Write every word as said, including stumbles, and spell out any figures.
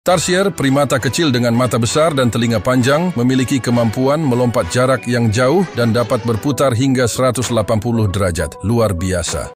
Tarsier, primata kecil dengan mata besar dan telinga panjang, memiliki kemampuan melompat jarak yang jauh dan dapat berputar hingga seratus delapan puluh derajat. Luar biasa.